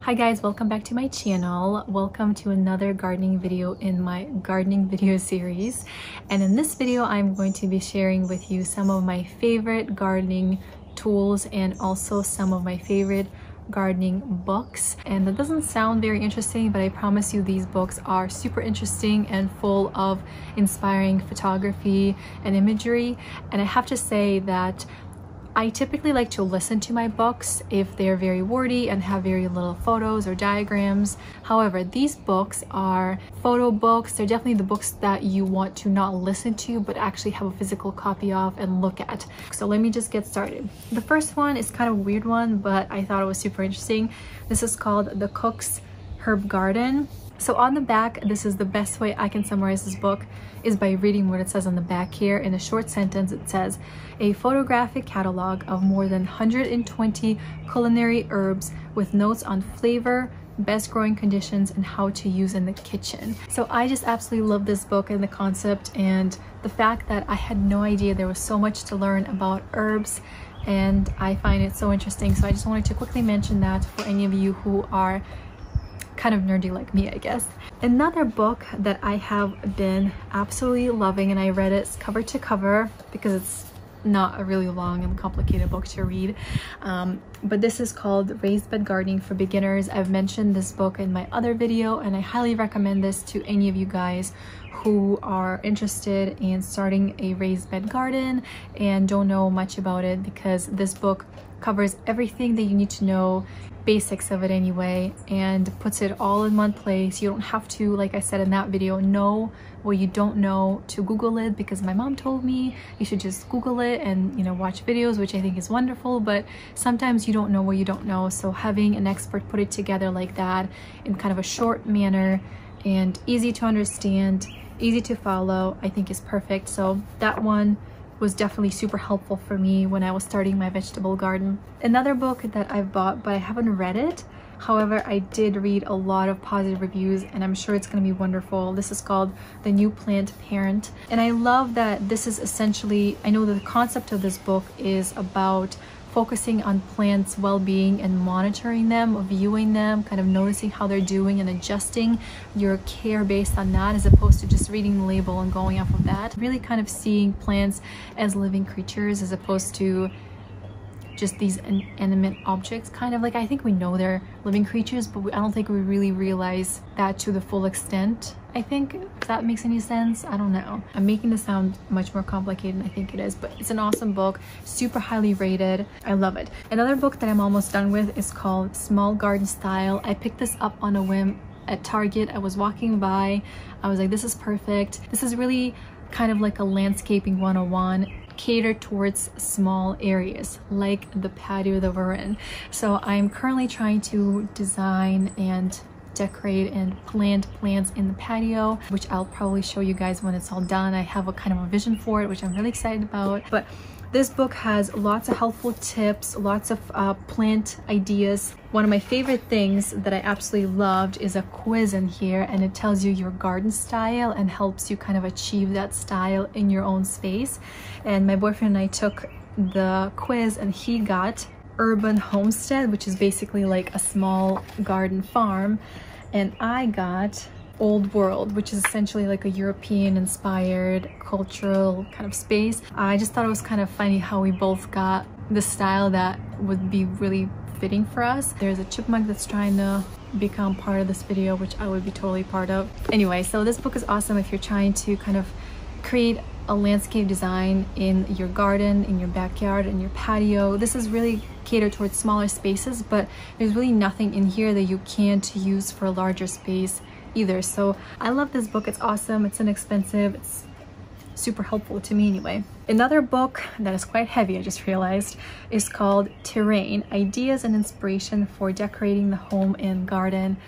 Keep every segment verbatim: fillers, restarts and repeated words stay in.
Hi guys, welcome back to my channel. Welcome to another gardening video in my gardening video series. And in this video, I'm going to be sharing with you some of my favorite gardening tools and also some of my favorite gardening books. And that doesn't sound very interesting, but I promise you these books are super interesting and full of inspiring photography and imagery. And I have to say that I typically like to listen to my books if they're very wordy and have very little photos or diagrams. However, these books are photo books. They're definitely the books that you want to not listen to, but actually have a physical copy of and look at. So let me just get started. The first one is kind of a weird one, but I thought it was super interesting. This is called The Cook's Herb Garden. So on the back, this is the best way I can summarize this book is by reading what it says on the back here. In a short sentence, it says, a photographic catalog of more than one hundred twenty culinary herbs with notes on flavor, best growing conditions, and how to use in the kitchen. So I just absolutely love this book and the concept and the fact that I had no idea there was so much to learn about herbs, and I find it so interesting. So I just wanted to quickly mention that for any of you who are kind of nerdy like me, I guess. Another book that I have been absolutely loving, and I read it cover to cover because it's not a really long and complicated book to read, um, but this is called Raised Bed Gardening for Beginners. I've mentioned this book in my other video, and I highly recommend this to any of you guys who are interested in starting a raised bed garden and don't know much about it, because this book covers everything that you need to know, basics of it anyway, and puts it all in one place. You don't have to, like I said in that video, know what you don't know to Google it, because my mom told me you should just Google it and, you know, watch videos, which I think is wonderful, but sometimes you don't know what you don't know. So having an expert put it together like that in kind of a short manner and easy to understand, easy to follow, I think is perfect. So that one was definitely super helpful for me when I was starting my vegetable garden. Another book that I've bought, but I haven't read it. However, I did read a lot of positive reviews, and I'm sure it's going to be wonderful. This is called The New Plant Parent. And I love that this is essentially, I know that the concept of this book is about focusing on plants' well-being and monitoring them, viewing them, kind of noticing how they're doing and adjusting your care based on that, as opposed to just reading the label and going off of that. Really kind of seeing plants as living creatures as opposed to just these inanimate objects. Kind of like, I think we know they're living creatures, but we, I don't think we really realize that to the full extent. I think, if that makes any sense. I don't know. I'm making this sound much more complicated than I think it is, but it's an awesome book, super highly rated. I love it. Another book that I'm almost done with is called Small Garden Style. I picked this up on a whim at Target. I was walking by, I was like, this is perfect. This is really kind of like a landscaping one oh one, catered towards small areas like the patio that we're in. So I'm currently trying to design and decorate and plant plants in the patio, which I'll probably show you guys when it's all done. I have a kind of a vision for it, which I'm really excited about. But this book has lots of helpful tips, lots of uh, plant ideas. One of my favorite things that I absolutely loved is a quiz in here, and it tells you your garden style and helps you kind of achieve that style in your own space. And my boyfriend and I took the quiz, and he got Urban Homestead, which is basically like a small garden farm, and I got Old World, which is essentially like a European inspired cultural kind of space. I just thought it was kind of funny how we both got the style that would be really fitting for us. There's a chipmunk that's trying to become part of this video, which I would be totally part of. Anyway, so this book is awesome if you're trying to kind of create a landscape design in your garden, in your backyard, in your patio. This is really catered towards smaller spaces, but there's really nothing in here that you can't use for a larger space either. So I love this book. It's awesome. It's inexpensive. It's super helpful to me anyway. Another book that is quite heavy, I just realized, is called Terrain: Ideas and Inspiration for Decorating the Home and Garden.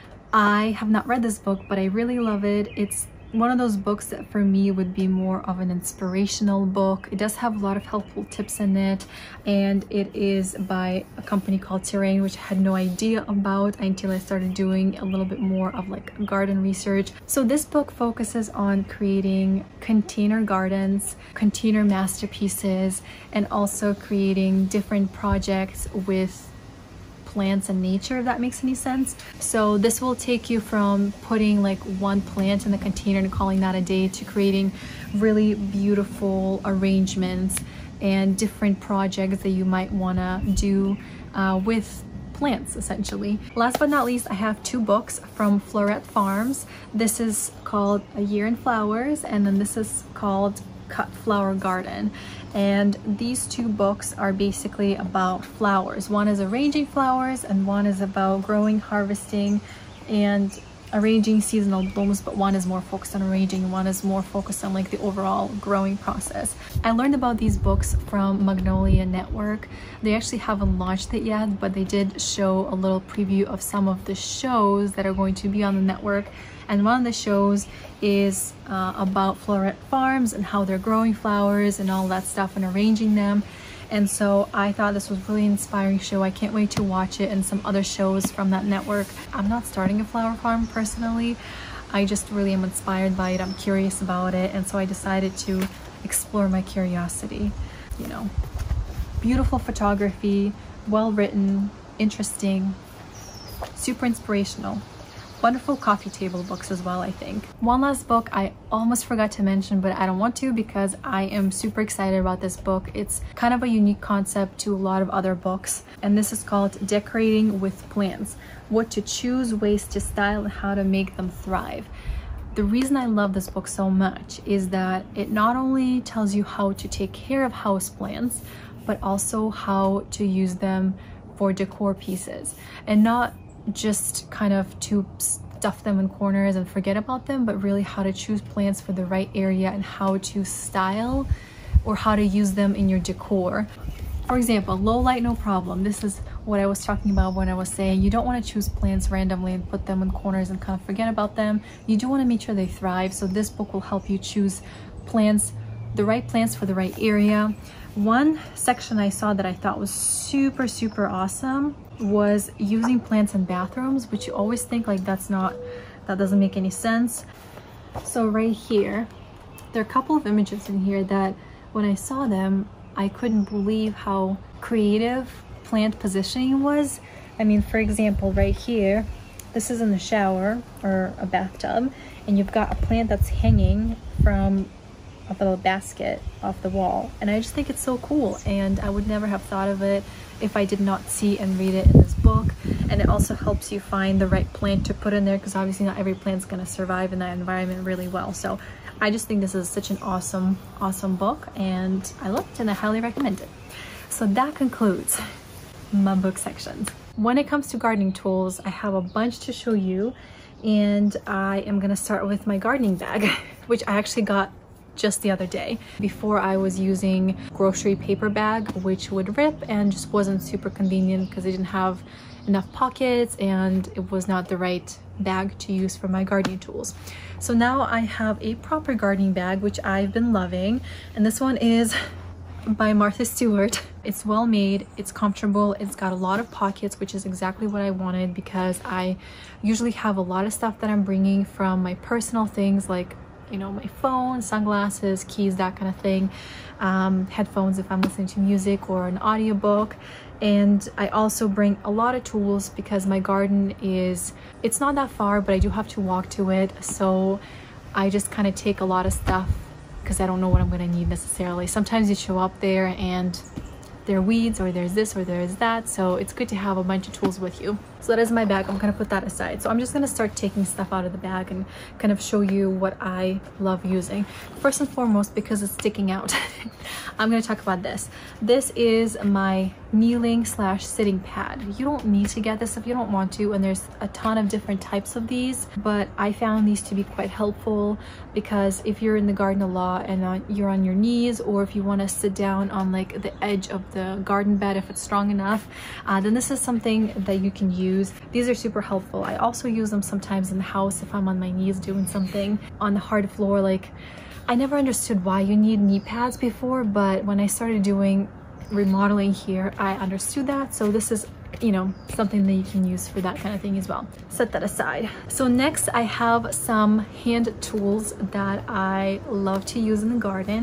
I have not read this book, but I really love it. It's one of those books that for me would be more of an inspirational book. It does have a lot of helpful tips in it, and it is by a company called Terrain, which I had no idea about until I started doing a little bit more of like garden research. So this book focuses on creating container gardens, container masterpieces, and also creating different projects with plants and nature, if that makes any sense. So this will take you from putting like one plant in the container and calling that a day to creating really beautiful arrangements and different projects that you might want to do uh, with plants, essentially. Last but not least, I have two books from Floret Farms. This is called A Year in Flowers, and then this is called Cut Flower Garden. And these two books are basically about flowers. One is arranging flowers and one is about growing, harvesting, and arranging seasonal blooms, but one is more focused on arranging, one is more focused on like the overall growing process. I learned about these books from Magnolia Network. They actually haven't launched it yet, but they did show a little preview of some of the shows that are going to be on the network. And one of the shows is uh, about Floret Farms and how they're growing flowers and all that stuff and arranging them. And so I thought this was a really inspiring show. I can't wait to watch it and some other shows from that network. I'm not starting a flower farm personally. I just really am inspired by it. I'm curious about it. And so I decided to explore my curiosity. You know, beautiful photography, well written, interesting, super inspirational. Wonderful coffee table books as well, I think. One last book I almost forgot to mention, but I don't want to because I am super excited about this book. It's kind of a unique concept to a lot of other books, and this is called Decorating with Plants: What to Choose, Ways to Style, and How to Make Them Thrive. The reason I love this book so much is that it not only tells you how to take care of houseplants, but also how to use them for decor pieces, and not just kind of to stuff them in corners and forget about them, but really how to choose plants for the right area and how to style or how to use them in your decor. For example, low light, no problem. This is what I was talking about when I was saying you don't want to choose plants randomly and put them in corners and kind of forget about them. You do want to make sure they thrive. So this book will help you choose plants, the right plants for the right area. One section I saw that I thought was super, super awesome was using plants in bathrooms, which you always think like that's not, that doesn't make any sense. So right here, there are a couple of images in here that when I saw them, I couldn't believe how creative plant positioning was. I mean, for example, right here, this is in the shower or a bathtub, and you've got a plant that's hanging from a little basket off the wall, and I just think it's so cool, and I would never have thought of it if I did not see and read it in this book. And it also helps you find the right plant to put in there, because obviously not every plant's going to survive in that environment really well. So I just think this is such an awesome awesome book, and I love it and I highly recommend it. So that concludes my book sections. When it comes to gardening tools, I have a bunch to show you, and I am going to start with my gardening bag, which I actually got just the other day. Before, I was using grocery paper bag, which would rip and just wasn't super convenient because it didn't have enough pockets and it was not the right bag to use for my gardening tools. So now I have a proper gardening bag, which I've been loving, and this one is by Martha Stewart. It's well made, it's comfortable, it's got a lot of pockets, which is exactly what I wanted, because I usually have a lot of stuff that I'm bringing from my personal things, like, you know, my phone, sunglasses, keys, that kind of thing, um, headphones if I'm listening to music or an audiobook. And I also bring a lot of tools because my garden is, it's not that far, but I do have to walk to it. So I just kind of take a lot of stuff because I don't know what I'm going to need necessarily. Sometimes you show up there and there are weeds, or there's this or there's that, so it's good to have a bunch of tools with you. So that is my bag. I'm gonna put that aside. So I'm just gonna start taking stuff out of the bag and kind of show you what I love using. First and foremost, because it's sticking out, I'm gonna talk about this. This is my kneeling slash sitting pad. You don't need to get this if you don't want to, and there's a ton of different types of these, but I found these to be quite helpful because if you're in the garden a lot and uh, you're on your knees, or if you want to sit down on like the edge of the garden bed if it's strong enough, uh, then this is something that you can use. These are super helpful. I also use them sometimes in the house if I'm on my knees doing something on the hard floor. Like, I never understood why you need knee pads before, but when I started doing remodeling here, I understood that. So this is, you know, something that you can use for that kind of thing as well. Set that aside. So next I have some hand tools that I love to use in the garden.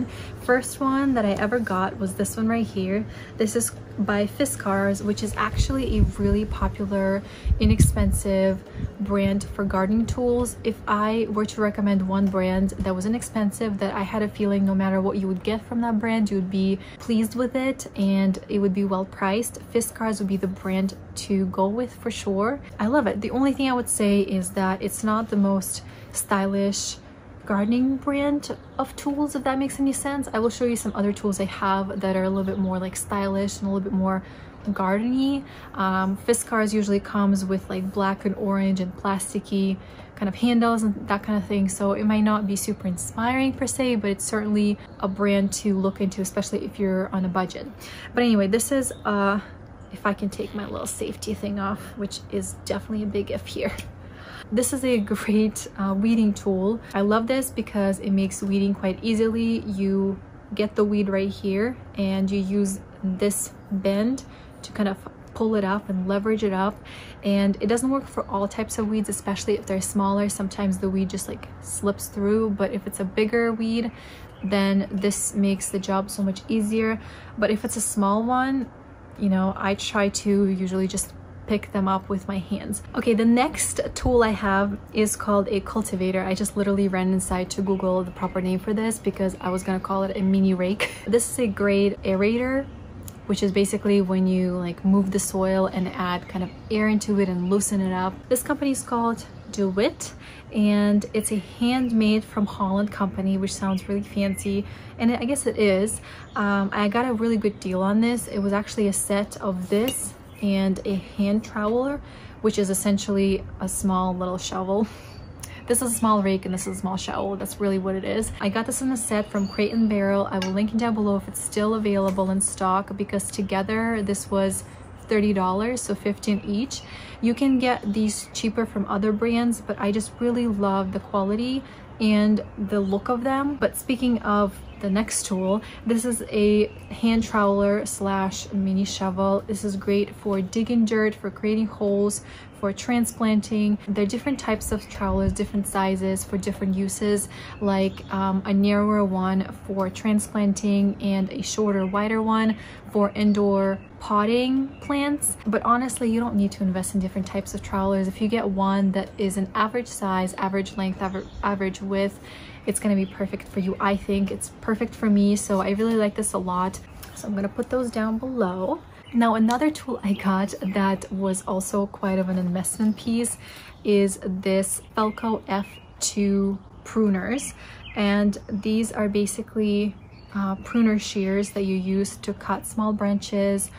first one that I ever got was this one right here. This is by Fiskars, which is actually a really popular, inexpensive brand for gardening tools. If I were to recommend one brand that was inexpensive, that I had a feeling no matter what you would get from that brand, you would be pleased with it and it would be well priced, Fiskars would be the brand to go with for sure. I love it. The only thing I would say is that it's not the most stylish gardening brand of tools, if that makes any sense. I will show you some other tools I have that are a little bit more like stylish and a little bit more gardeny. Um, Fiskars usually comes with like black and orange and plasticky kind of handles and that kind of thing, so it might not be super inspiring per se, but it's certainly a brand to look into, especially if you're on a budget. But anyway, this is uh if I can take my little safety thing off, which is definitely a big if here. This is a great uh, weeding tool. I love this because it makes weeding quite easily. You get the weed right here and you use this bend to kind of pull it up and leverage it up, and it doesn't work for all types of weeds, especially if they're smaller. Sometimes the weed just like slips through, but if it's a bigger weed, then this makes the job so much easier. But if it's a small one, you know, I try to usually just pick them up with my hands. Okay, the next tool I have is called a cultivator. I just literally ran inside to Google the proper name for this because I was gonna call it a mini rake. This is a great aerator, which is basically when you like move the soil and add kind of air into it and loosen it up. This company is called DeWitt, and it's a handmade from Holland company, which sounds really fancy, and I guess it is. Um, I got a really good deal on this. It was actually a set of this and a hand troweler, which is essentially a small little shovel. This is a small rake and this is a small shovel. That's really what it is. I got this in a set from Crate and Barrel. I will link it down below if it's still available in stock, because together this was thirty dollars, so fifteen each. You can get these cheaper from other brands, but I just really love the quality and the look of them. But speaking of the next tool, this is a hand troweler slash mini shovel. This is great for digging dirt, for creating holes, for transplanting. There are different types of trowelers, different sizes for different uses, like um, a narrower one for transplanting and a shorter, wider one for indoor potting plants. But honestly, you don't need to invest in different types of trowelers. If you get one that is an average size, average length, aver average width, it's going to be perfect for you. I think it's perfect for me, so I really like this a lot. So I'm going to put those down below. Now, another tool I got that was also quite of an investment piece is this Felco F two pruners, and these are basically uh, pruner shears that you use to cut small branches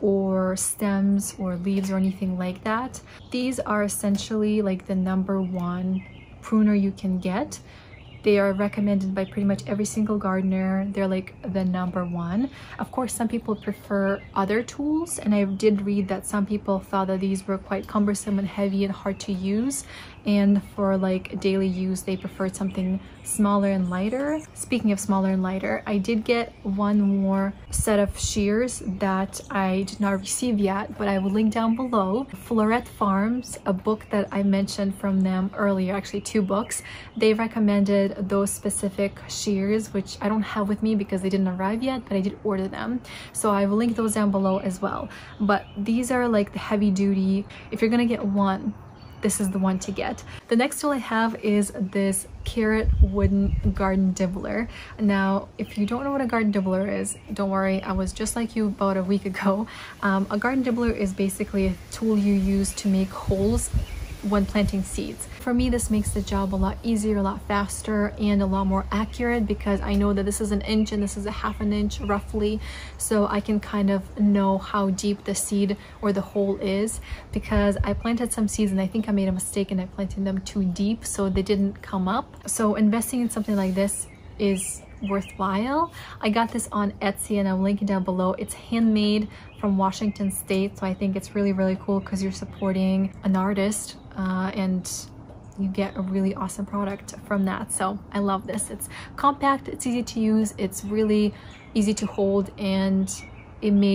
or stems or leaves or anything like that. These are essentially like the number one pruner you can get. They are recommended by pretty much every single gardener. They're like the number one. Of course, some people prefer other tools, and I did read that some people thought that these were quite cumbersome and heavy and hard to use, and for like daily use they preferred something smaller and lighter. Speaking of smaller and lighter, I did get one more set of shears that I did not receive yet, but I will link down below. Floret Farms, a book that I mentioned from them earlier, actually two books, they recommended those specific shears, which I don't have with me because they didn't arrive yet, but I did order them, so I will link those down below as well. But these are like the heavy duty. If you're gonna get one, this is the one to get. The next tool I have is this Carrot wooden garden dibbler. Now, if you don't know what a garden dibbler is, don't worry, I was just like you about a week ago. Um, a garden dibbler is basically a tool you use to make holes when planting seeds. For me, this makes the job a lot easier, a lot faster, and a lot more accurate, because I know that this is an inch and this is a half an inch roughly, so I can kind of know how deep the seed or the hole is, because I planted some seeds and I think I made a mistake and I planted them too deep, so they didn't come up. So investing in something like this is worthwhile. I got this on Etsy and I'll link it down below. It's handmade from Washington State, so I think it's really really cool because you're supporting an artist uh, and you get a really awesome product from that. So I love this. It's compact, it's easy to use, it's really easy to hold, and it made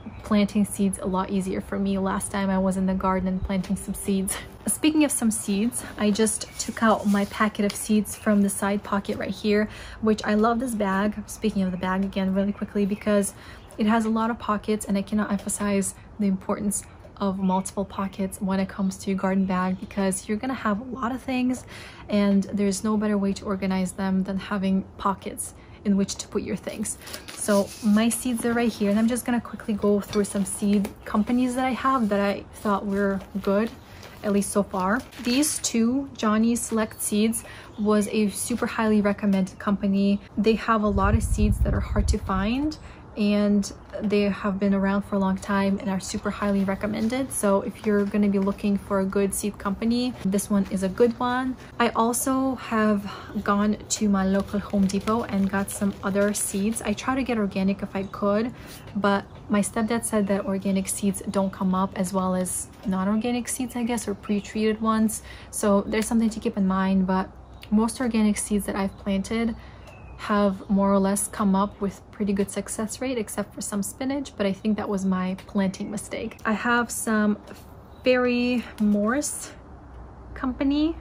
planting seeds a lot easier for me last time I was in the garden and planting some seeds. Speaking of some seeds, I just took out my packet of seeds from the side pocket right here, which I love this bag. Speaking of the bag again really quickly, because it has a lot of pockets, and I cannot emphasize the importance of multiple pockets when it comes to your garden bag, because you're gonna have a lot of things and there's no better way to organize them than having pockets in which to put your things. So my seeds are right here, and I'm just gonna quickly go through some seed companies that I have that I thought were good, at least so far. These two, Johnny's Select Seeds, was a super highly recommended company. They have a lot of seeds that are hard to find, and they have been around for a long time and are super highly recommended. So if you're going to be looking for a good seed company, this one is a good one. I also have gone to my local Home Depot and got some other seeds. I try to get organic if I could, but my stepdad said that organic seeds don't come up as well as non-organic seeds, I guess, or pre-treated ones. So there's something to keep in mind, but most organic seeds that I've planted have more or less come up with pretty good success rate, except for some spinach, but I think that was my planting mistake. I have some Fairy Morse company.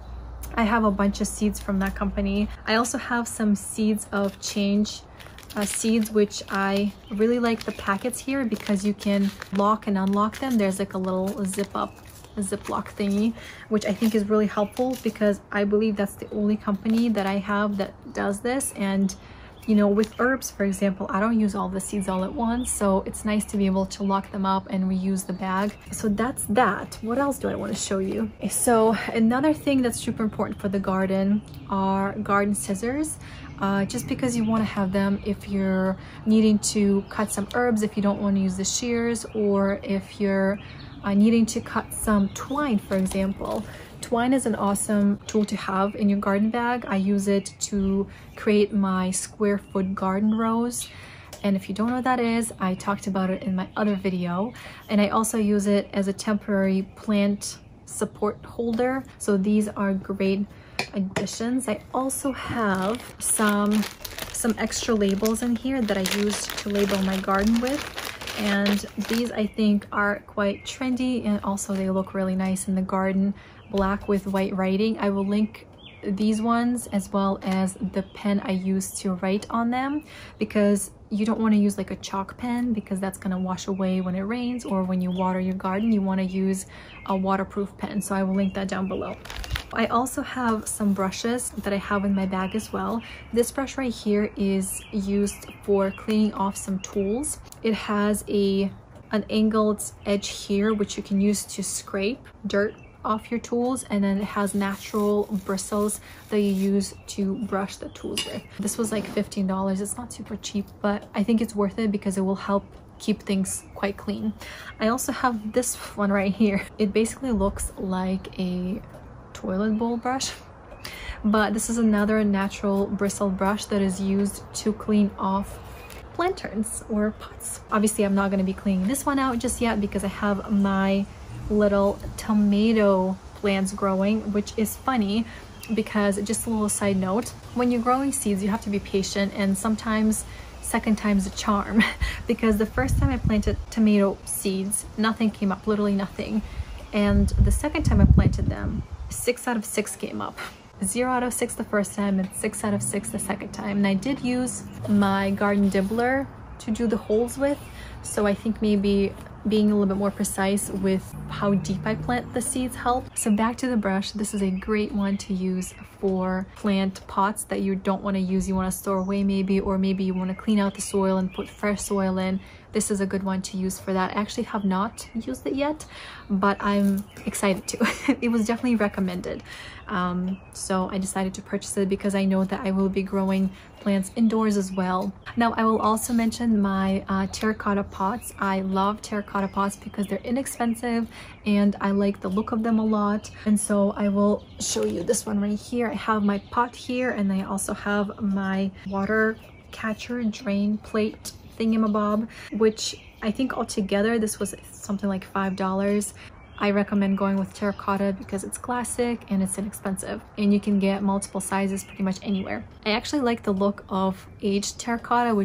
I have a bunch of seeds from that company. I also have some seeds of change uh, seeds, which I really like the packets here because you can lock and unlock them. There's like a little zip up a Ziploc thingy, which I think is really helpful because I believe that's the only company that I have that does this. And you know, with herbs, for example, I don't use all the seeds all at once, so it's nice to be able to lock them up and reuse the bag. So that's that. What else do I want to show you? So another thing that's super important for the garden are garden scissors. Uh, just because you want to have them if you're needing to cut some herbs, if you don't want to use the shears, or if you're Uh, needing to cut some twine, for example. Twine is an awesome tool to have in your garden bag. I use it to create my square foot garden rows. And if you don't know what that is, I talked about it in my other video. And I also use it as a temporary plant support holder. So these are great additions. I also have some, some extra labels in here that I use to label my garden with. And these I think are quite trendy, and also they look really nice in the garden, black with white writing. I will link these ones as well as the pen I use to write on them, because you don't want to use like a chalk pen because that's going to wash away when it rains or when you water your garden. You want to use a waterproof pen, so I will link that down below. I also have some brushes that I have in my bag as well. This brush right here is used for cleaning off some tools. It has a an angled edge here, which you can use to scrape dirt off your tools, and then it has natural bristles that you use to brush the tools with. This was like fifteen dollars. It's not super cheap, but I think it's worth it because it will help keep things quite clean. I also have this one right here. It basically looks like a toilet bowl brush, but this is another natural bristle brush that is used to clean off lanterns or pots. Obviously I'm not going to be cleaning this one out just yet because I have my little tomato plants growing, which is funny because, just a little side note, when you're growing seeds you have to be patient, and sometimes second time's a charm because the first time I planted tomato seeds nothing came up, literally nothing, and the second time I planted them six out of six came up. Zero out of six the first time and six out of six the second time. And I did use my garden dibbler to do the holes with, so I think maybe being a little bit more precise with how deep I plant the seeds help. So back to the brush, this is a great one to use for plant pots that you don't want to use, you want to store away maybe, or maybe you want to clean out the soil and put fresh soil in. This is a good one to use for that. I actually have not used it yet, but I'm excited to. It was definitely recommended. Um, so I decided to purchase it because I know that I will be growing plants indoors as well. Now I will also mention my uh, terracotta pots. I love terracotta pots because they're inexpensive and I like the look of them a lot. And so I will show you this one right here. I have my pot here, and I also have my water catcher drain plate thingamabob, which I think altogether this was something like five dollars. I recommend going with terracotta because it's classic and it's inexpensive, and you can get multiple sizes pretty much anywhere. I actually like the look of aged terracotta, which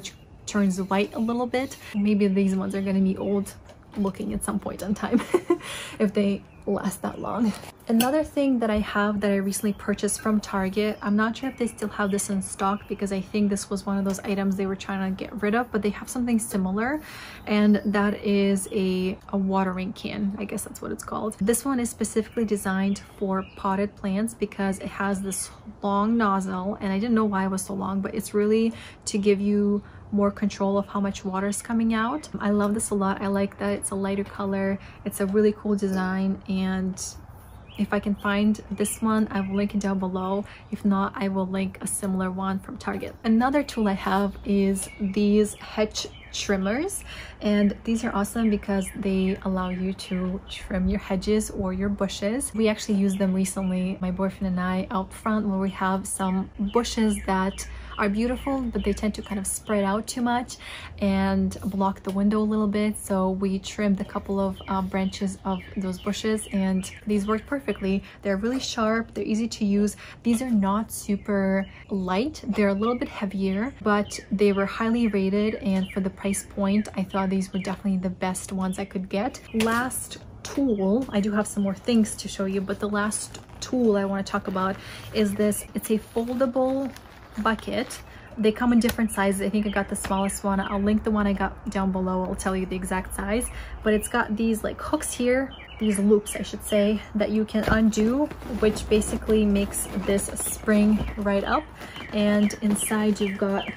turns white a little bit. Maybe these ones are going to be old looking at some point in time if they last that long. Another thing that I have that I recently purchased from Target, I'm not sure if they still have this in stock because I think this was one of those items they were trying to get rid of, but they have something similar, and that is a, a watering can. I guess that's what it's called. This one is specifically designed for potted plants because it has this long nozzle, and I didn't know why it was so long, but it's really to give you more control of how much water is coming out. I love this a lot. I like that it's a lighter color. It's a really cool design, and if I can find this one, I will link it down below. If not, I will link a similar one from Target. Another tool I have is these hedge trimmers, and these are awesome because they allow you to trim your hedges or your bushes. We actually used them recently, my boyfriend and I, out front where we have some bushes that are beautiful, but they tend to kind of spread out too much and block the window a little bit. So we trimmed a couple of uh, branches of those bushes, and these worked perfectly. They're really sharp, they're easy to use. These are not super light, they're a little bit heavier, but they were highly rated, and for the price point, I thought these were definitely the best ones I could get. Last tool, I do have some more things to show you, but the last tool I want to talk about is this. It's a foldable bucket. They come in different sizes. I think I got the smallest one. I'll link the one I got down below. I'll tell you the exact size, but it's got these like hooks here, these loops I should say, that you can undo, which basically makes this spring right up, and inside you've got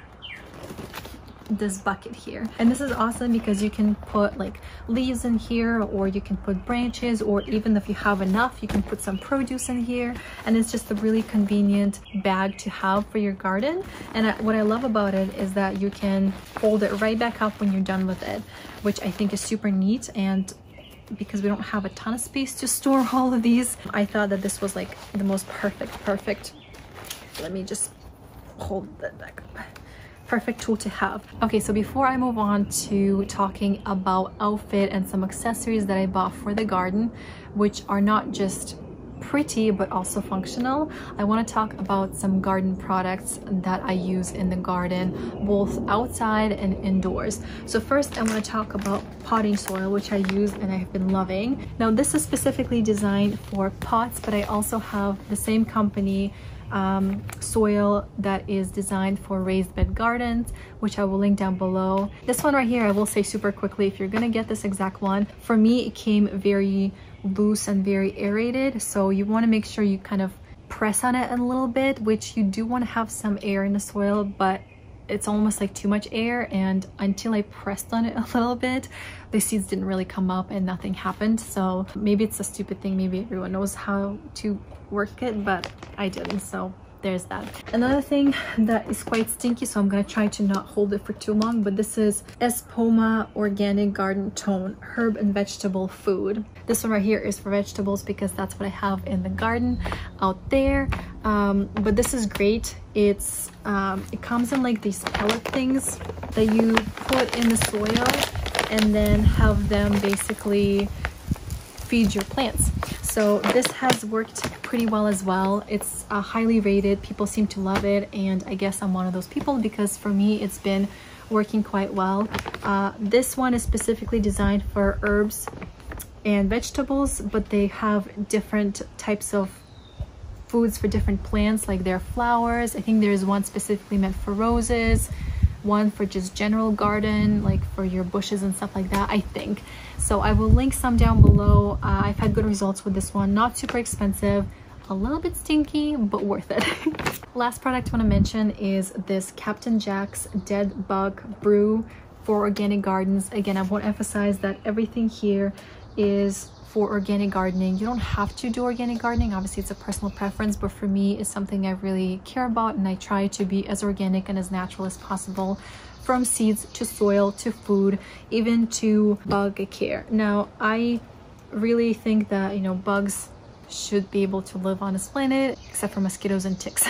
this bucket here. And this is awesome because you can put like leaves in here, or you can put branches, or even if you have enough, you can put some produce in here, and it's just a really convenient bag to have for your garden. And I, what I love about it is that you can fold it right back up when you're done with it, which I think is super neat. And because we don't have a ton of space to store all of these, I thought that this was like the most perfect perfect let me just hold that back up. Perfect tool to have. Okay, so before I move on to talking about outfit and some accessories that I bought for the garden, which are not just pretty but also functional, I want to talk about some garden products that I use in the garden, both outside and indoors. So first I want to talk about potting soil, which I use and I have been loving. Now this is specifically designed for pots, but I also have the same company Um, soil that is designed for raised bed gardens, which I will link down below. This one right here, I will say super quickly, if you're gonna get this exact one, for me it came very loose and very aerated, so you want to make sure you kind of press on it a little bit, which you do want to have some air in the soil, but it's almost like too much air, and until I pressed on it a little bit, the seeds didn't really come up and nothing happened. So maybe it's a stupid thing, maybe everyone knows how to work it, but I didn't, so there's that. Another thing that is quite stinky, so I'm gonna try to not hold it for too long, but this is Espoma Organic Garden Tone Herb and Vegetable Food. This one right here is for vegetables because that's what I have in the garden out there. Um, but this is great. It's um, it comes in like these pellet things that you put in the soil and then have them basically feed your plants. So this has worked pretty well as well. It's uh, highly rated, people seem to love it, and I guess I'm one of those people because for me it's been working quite well. Uh, this one is specifically designed for herbs and vegetables, but they have different types of foods for different plants, like their flowers. I think there's one specifically meant for roses, one for just general garden, like for your bushes and stuff like that, I think. So I will link some down below. uh, I've had good results with this one. Not super expensive, a little bit stinky, but worth it. Last product I want to mention is this Captain Jack's Dead Bug Brew for organic gardens. Again, I want to emphasize that everything here is for organic gardening. You don't have to do organic gardening, obviously it's a personal preference, but for me it's something I really care about, and I try to be as organic and as natural as possible, from seeds to soil to food, even to bug care. Now I really think that, you know, bugs should be able to live on this planet, except for mosquitoes and ticks.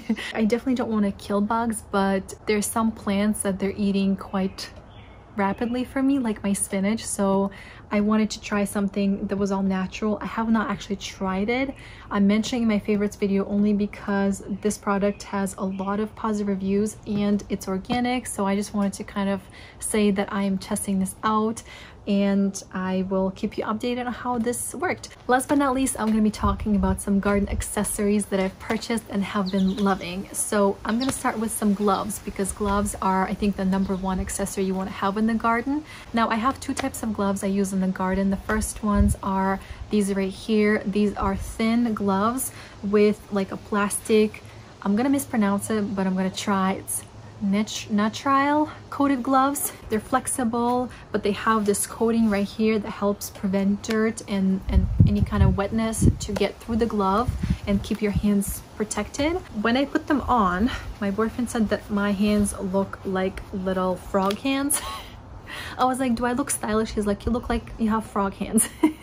I definitely don't want to kill bugs, but there's some plants that they're eating quite rapidly for me, like my spinach. So I wanted to try something that was all natural. I have not actually tried it. I'm mentioning my favorites video only because this product has a lot of positive reviews and it's organic, so I just wanted to kind of say that I am testing this out, and I will keep you updated on how this worked. Last but not least, I'm going to be talking about some garden accessories that I've purchased and have been loving. So I'm going to start with some gloves, because gloves are, I think, the number one accessory you want to have in the garden. Now, I have two types of gloves I use in the garden. The first ones are these right here. These are thin gloves with like a plastic, I'm going to mispronounce it, but I'm going to try. It's nitrile coated gloves. They're flexible, but they have this coating right here that helps prevent dirt and, and any kind of wetness to get through the glove and keep your hands protected. When I put them on, my boyfriend said that my hands look like little frog hands. I was like, do I look stylish? He's like, you look like you have frog hands.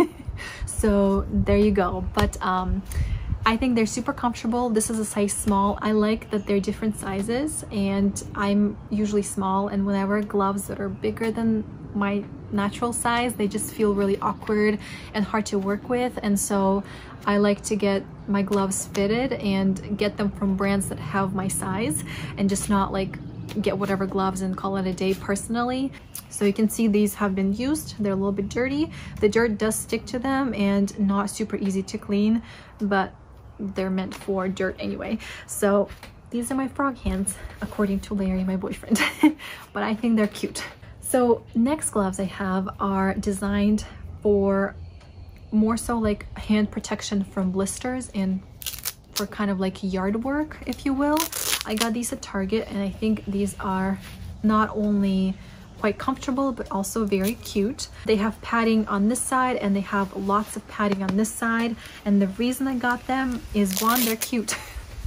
So there you go. But um I think they're super comfortable. This is a size small. I like that they're different sizes, and I'm usually small, and when I wear gloves that are bigger than my natural size, they just feel really awkward and hard to work with. And so I like to get my gloves fitted and get them from brands that have my size, and just not like get whatever gloves and call it a day personally. So you can see these have been used. They're a little bit dirty. The dirt does stick to them and not super easy to clean, but they're meant for dirt anyway. So these are my frog hands, according to Larry, my boyfriend. But I think they're cute. So next gloves I have are designed for more so like hand protection from blisters and for kind of like yard work, if you will. I got these at Target, and I think these are not only quite comfortable but also very cute. They have padding on this side and they have lots of padding on this side, and the reason I got them is, one, they're cute,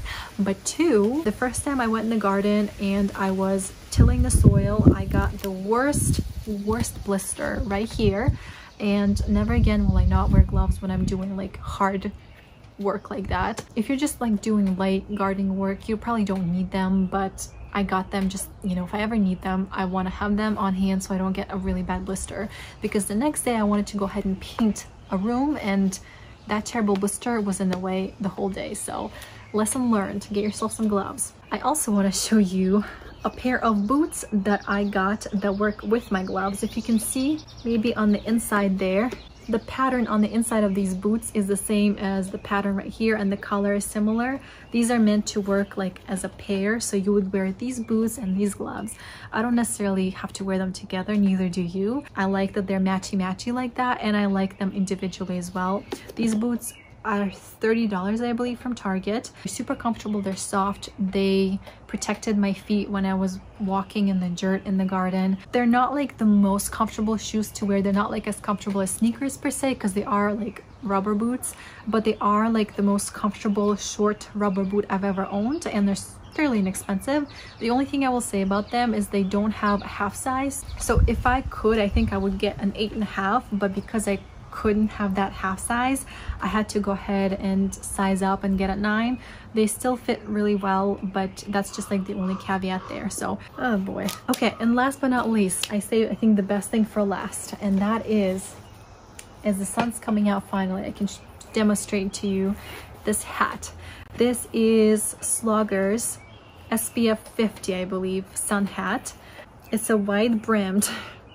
but two, the first time I went in the garden and I was tilling the soil, I got the worst worst blister right here, and never again will I not wear gloves when I'm doing like hard work like that. If you're just like doing light gardening work, you probably don't need them, but I got them just, you know, if I ever need them, I want to have them on hand so I don't get a really bad blister. Because the next day I wanted to go ahead and paint a room, and that terrible blister was in the way the whole day. So lesson learned, get yourself some gloves. I also want to show you a pair of boots that I got that work with my gloves. If you can see, maybe on the inside there, the pattern on the inside of these boots is the same as the pattern right here, and the color is similar. These are meant to work like as a pair, so you would wear these boots and these gloves. I don't necessarily have to wear them together, neither do you. I like that they're matchy-matchy like that, and I like them individually as well. These boots are thirty dollars, I believe, from Target. They're super comfortable, they're soft, they protected my feet when I was walking in the dirt in the garden. They're not like the most comfortable shoes to wear. They're not like as comfortable as sneakers per se, because they are like rubber boots, but they are like the most comfortable short rubber boot I've ever owned, and they're fairly inexpensive. The only thing I will say about them is they don't have a half size. So if I could, I think I would get an eight and a half, but because I couldn't have that half size, I had to go ahead and size up and get a nine. They still fit really well, but that's just like the only caveat there. So, oh boy. Okay, and last but not least, I say I think the best thing for last, and that is, as the sun's coming out finally, I can demonstrate to you this hat. This is Slogger's S P F fifty, I believe, sun hat. It's a wide brimmed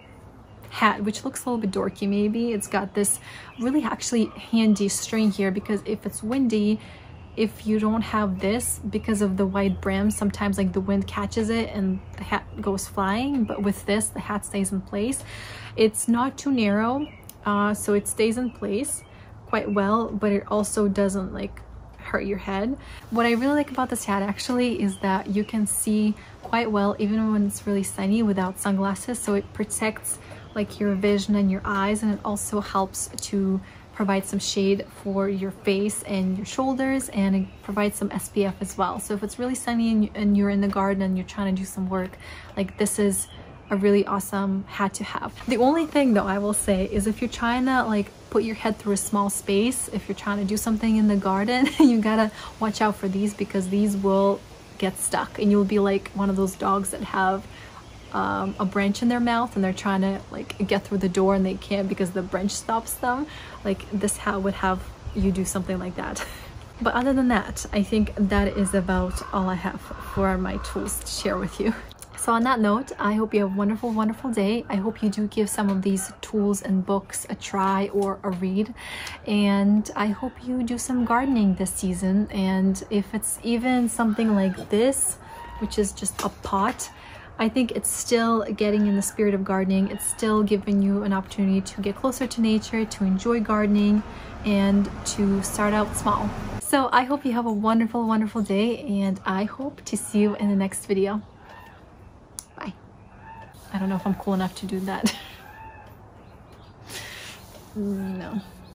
hat, which looks a little bit dorky maybe. It's got this really actually handy string here, because if it's windy, if you don't have this, because of the wide brim, sometimes like the wind catches it and the hat goes flying, but with this the hat stays in place. It's not too narrow, uh, so it stays in place quite well, but it also doesn't like hurt your head. What I really like about this hat actually is that you can see quite well even when it's really sunny without sunglasses, so it protects like your vision and your eyes, and it also helps to provide some shade for your face and your shoulders, and it provides some S P F as well. So if it's really sunny and you're in the garden and you're trying to do some work, like this is a really awesome hat to have. The only thing though I will say is, if you're trying to like put your head through a small space, if you're trying to do something in the garden, you gotta watch out for these, because these will get stuck and you'll be like one of those dogs that have um, a branch in their mouth and they're trying to like get through the door and they can't because the branch stops them, like this hat would have you do something like that. But other than that, I think that is about all I have for my tools to share with you. So on that note, I hope you have a wonderful, wonderful day. I hope you do give some of these tools and books a try or a read. And I hope you do some gardening this season. And if it's even something like this, which is just a pot, I think it's still getting in the spirit of gardening. It's still giving you an opportunity to get closer to nature, to enjoy gardening, and to start out small. So I hope you have a wonderful, wonderful day, and I hope to see you in the next video. Bye. I don't know if I'm cool enough to do that. No.